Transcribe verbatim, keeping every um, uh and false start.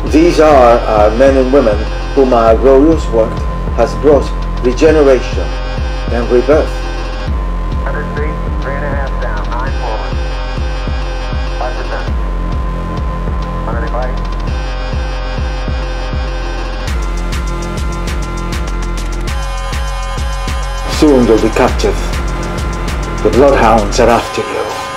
These are our men and women whom our glorious work has brought regeneration and rebirth. one hundred feet, three and a half down, nine forward. five percent. one ninety-five. Soon you'll be captive. The bloodhounds are after you.